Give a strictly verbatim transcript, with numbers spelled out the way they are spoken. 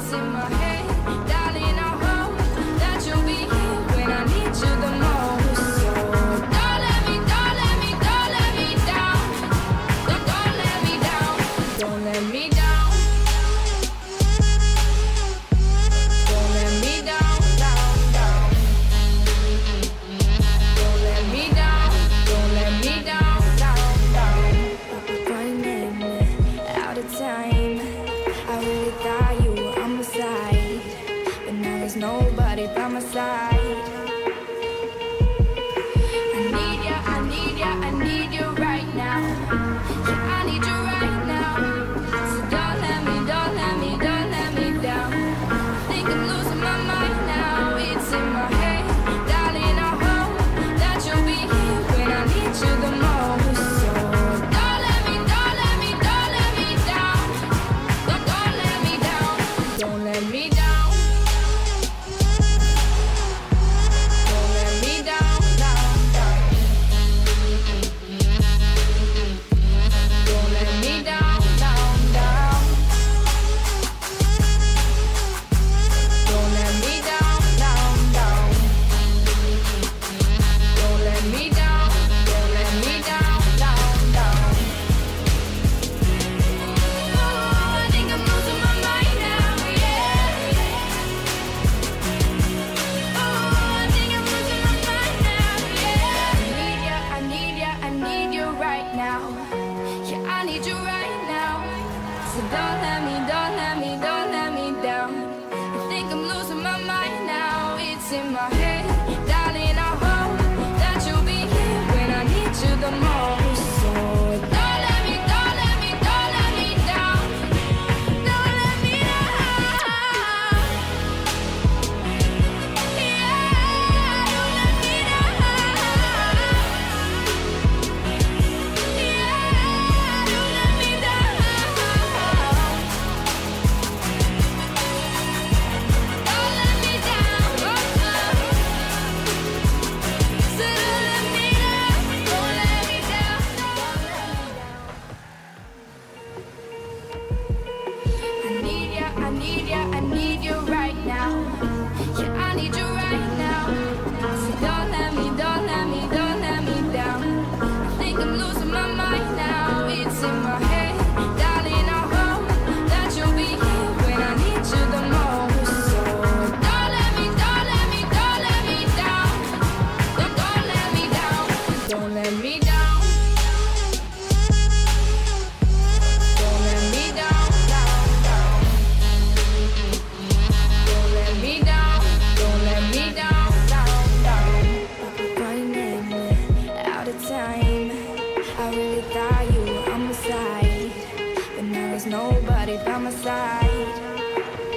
it's in my head. Darling, I hope that you'll be here when I need you the most. So don't let me, don't let me, don't let me down. Don't, don't let me down. Don't let me down. Don't let me down, down, down. Don't let me down. Don't let me down, down, down. I'm running out of time. I really thought you were on my side, but now there's nobody by my side. I need ya, I need ya, I need you right now. Yeah, I need you right now. So don't let me, don't let me, don't let me down. I think I'm losing my mind now. It's in my head. Darling, I hope that you'll be here when I need you the most. So don't let me, don't let me, don't let me down. Don't, don't let me down. Don't let me down. Don't let me down, down, down. Don't let me down, down, down. Don't let me down, down, down. Don't let me down, don't let me down, down, down. Oh, I think I'm losing my mind now, yeah. Oh, I think I'm losing my mind now, yeah. I need ya, I need ya, I need you right now. Yeah, I need you right now. So don't let me, don't let me, don't let me down. I think I'm losing my mind now. It's in my head. Darling, I hope that you'll be here when I need you the most. So don't let me, don't let me, don't let me down. Don't let me down. Yeah, don't let me down. Yeah, don't let me down. Don't let me down. Oh, so don't let me down. Don't let me down. Don't let me down. I need ya, I need ya, I need you right now. Yeah, I need you right now. So don't let me, don't let me, don't let me down. I think I'm losing my mind now. It's in my head. Darling, I hope that you'll be here when I need you the most. So don't let me, don't let me, don't let me down. Don't, don't let me down. Don't let me down. Don't let me down, down, down. Don't let me down. Don't let me down, down, down. I'm running out of time. I really thought you were on my side, but now there's nobody by my side.